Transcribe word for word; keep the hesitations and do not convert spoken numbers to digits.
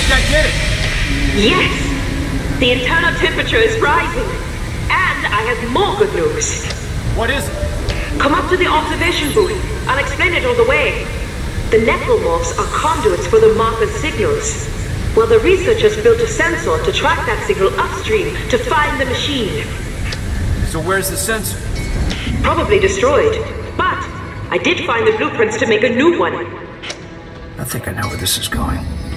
I get it. Yes! The internal temperature is rising. And I have more good news. What is it? Come up to the observation booth. I'll explain it all the way. The necromorphs are conduits for the Marker's signals. Well, the researchers built a sensor to track that signal upstream to find the machine. So where's the sensor? Probably destroyed. But I did find the blueprints to make a new one. I think I know where this is going.